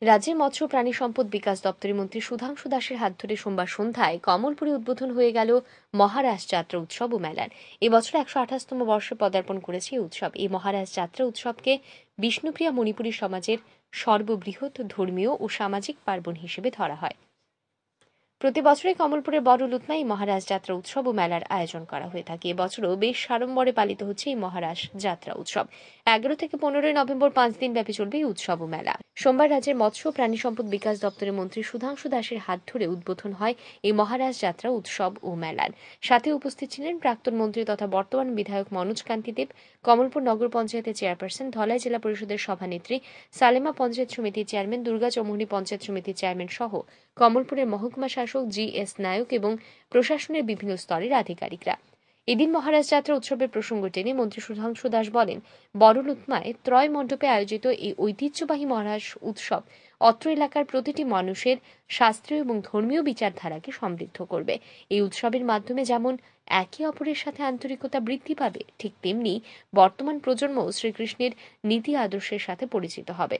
রাজ্যের মৎস্য প্রাণী সম্পদ বিকাশ দপ্তরের মন্ত্রী সুধাংশু দাসের হাত ধরে সোমবার সন্ধ্যায় কমলপুরে উদ্বোধন হয়ে গেল মহারাজ যাত্রা উৎসব ও মেলার। এবছর ১২৮তম বর্ষে পদার্পণ করেছে এই উৎসব। এই মহারাজ যাত্রা উৎসবকে বিষ্ণুপ্রিয়া মণিপুরী সমাজের সর্ববৃহৎ ধর্মীয় ও সামাজিক পার্বণ হিসেবে ধরা হয়। প্রতি বছরই কমলপুরের বড় লুতমায় এই মহারাজ যাত্রা উৎসব ও মেলার আয়োজন করা হয়ে থাকে। এবছরও বেশ সাড়ম্বরে পালিত হচ্ছে এই মহারাজ যাত্রা উৎসব। ১১ থেকে ১৫ নভেম্বর ৫ দিন ব্যাপী চলবে এই উৎসব ও মেলা। সোমবার রাজ্যের মৎস্য প্রাণী সম্পদ বিকাশ দপ্তরের মন্ত্রী সুধাংশু দাসের হাত ধরে উদ্বোধন হয় এই মহারাজ যাত্রা উৎসব ও মেলার। সাথে উপস্থিত ছিলেন প্রাক্তন মন্ত্রী তথা বর্তমান বিধায়ক মনোজ কান্তি দেব, কমলপুর নগর পঞ্চায়েতের চেয়ারপারসন, ধলাই জেলা পরিষদের সভানেত্রী, সালেমা পঞ্চায়েত সমিতির চেয়ারম্যান, দুর্গা চৌমুহনী পঞ্চায়েত সমিতির চেয়ারম্যান সহ কমলপুরের মহকুমা শাসক জি.এস. নায়ক এবং প্রশাসনের বিভিন্ন স্তরের আধিকারিকরা। এদিন মহারাজ যাত্রা উৎসবের প্রসঙ্গ টেনে মন্ত্রী সুধাংশু দাস বলেন, বড় লুতমায় ত্রয় মণ্ডপে আয়োজিত এই ঐতিহ্যবাহী মহারাজ উৎসব অত্র এলাকার প্রতিটি মানুষের শাস্ত্রীয় এবং ধর্মীয় বিচারধারাকে সমৃদ্ধ করবে। এই উৎসবের মাধ্যমে যেমন একে অপরের সাথে আন্তরিকতা বৃদ্ধি পাবে, ঠিক তেমনি বর্তমান প্রজন্ম শ্রীকৃষ্ণের নীতি আদর্শের সাথে পরিচিত হবে।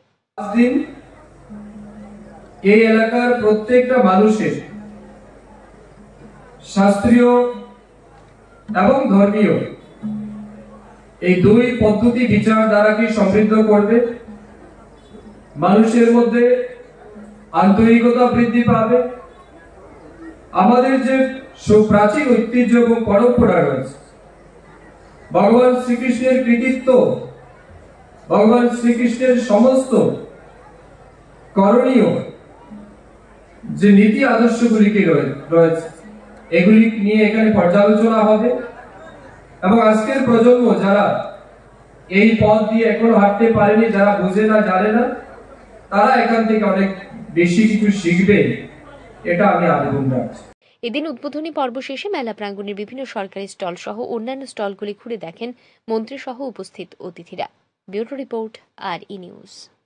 এই এলাকার প্রত্যেকটা মানুষের শাস্ত্রীয় এবং ধর্মীয় এই দুই পদ্ধতি বিচারধারাকে সমৃদ্ধ করবে, মানুষের মধ্যে আন্তরিকতা বৃদ্ধি পাবে। আমাদের যে সুপ্রাচীন ঐতিহ্য এবং পরম্পরা রয়েছে, ভগবান শ্রীকৃষ্ণের কৃতিত্ব, ভগবান শ্রীকৃষ্ণের সমস্ত করণীয় যে নীতি আদর্শগুলিকে রয়েছে, এগুলি নিয়ে এখানে পর্যালোচনা হবে এবং আজকের প্রজন্ম যারা এই পথ দিয়ে এখনো হাঁটতে পারেনি, যারা বুঝে না, জানে না, তারা এখান থেকে অনেক বেশি কিছু শিখবে, এটা আমি আবেদন রাখছি। এদিন উদ্বোধনী পর্ব শেষে মেলা প্রাঙ্গণের বিভিন্ন সরকারি স্টল সহ অন্যান্য স্টলগুলি ঘুরে দেখেন মন্ত্রী সহ উপস্থিত অতিথিরা। Bureau report, R E news.